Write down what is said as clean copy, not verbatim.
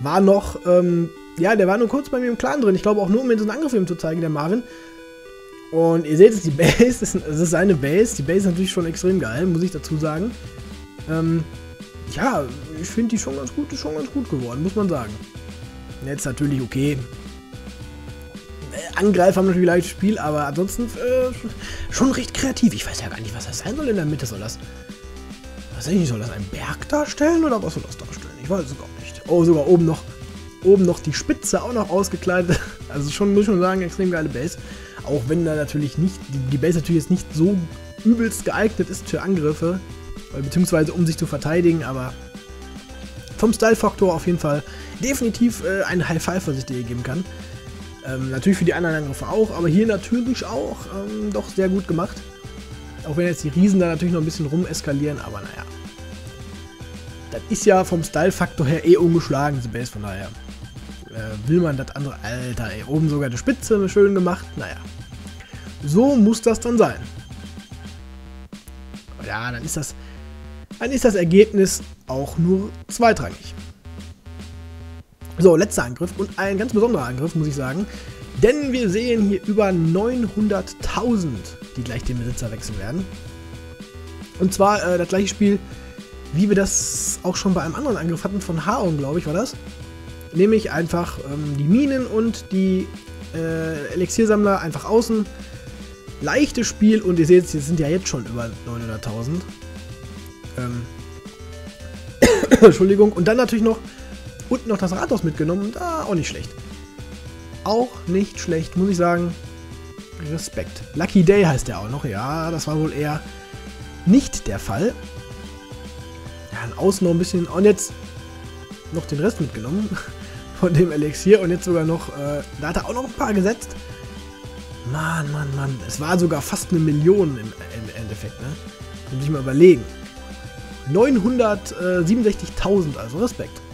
war noch, ja, der war nur kurz bei mir im Clan drin. Ich glaube auch nur, um mir so einen Angriff zu zeigen, der Marvin. Und ihr seht es, die Base, es ist seine Base. Die Base ist natürlich schon extrem geil, muss ich dazu sagen. Ja, ich finde die schon ganz gut, ist schon ganz gut geworden, muss man sagen. Jetzt natürlich okay. Angreifer haben natürlich ein leichtes Spiel, aber ansonsten schon recht kreativ. Ich weiß ja gar nicht, was das sein soll in der Mitte. Soll das einen Berg darstellen oder was soll das darstellen? Ich weiß es gar nicht. Oh, sogar oben noch die Spitze auch noch ausgekleidet. Also schon, muss ich schon sagen, extrem geile Base. Auch wenn da natürlich nicht, die Base natürlich jetzt nicht so übelst geeignet ist für Angriffe, beziehungsweise um sich zu verteidigen, aber vom Style-Faktor auf jeden Fall definitiv ein High Five, was ich dir hier geben kann. Natürlich für die anderen Angriffe auch, aber hier natürlich auch doch sehr gut gemacht. Auch wenn jetzt die Riesen da natürlich noch ein bisschen rum eskalieren, aber naja. Das ist ja vom Style-Faktor her eh ungeschlagen, diese Base, von daher will man das andere... Alter, ey, oben sogar die Spitze schön gemacht, naja. So muss das dann sein. Ja, dann ist das Ergebnis auch nur zweitrangig. So, letzter Angriff und ein ganz besonderer Angriff, muss ich sagen. Denn wir sehen hier über 900.000, die gleich den Besitzer wechseln werden. Und zwar das gleiche Spiel, wie wir das auch schon bei einem anderen Angriff hatten, von Haon, glaube ich, war das. Nämlich einfach die Minen und die Elixiersammler einfach außen. Leichtes Spiel und ihr seht, es sind ja jetzt schon über 900.000. Entschuldigung. Und dann natürlich noch unten noch das Rathaus mitgenommen. Da auch nicht schlecht. Auch nicht schlecht, muss ich sagen. Respekt. Lucky Day heißt der auch noch. Ja, das war wohl eher nicht der Fall. Ja, außen noch ein bisschen. Und jetzt noch den Rest mitgenommen. Von dem Elixier. Und jetzt sogar noch. Da hat er auch noch ein paar gesetzt. Mann. Es war sogar fast 1 Million im Endeffekt, ne? Muss ich mal überlegen. 967.000, also Respekt.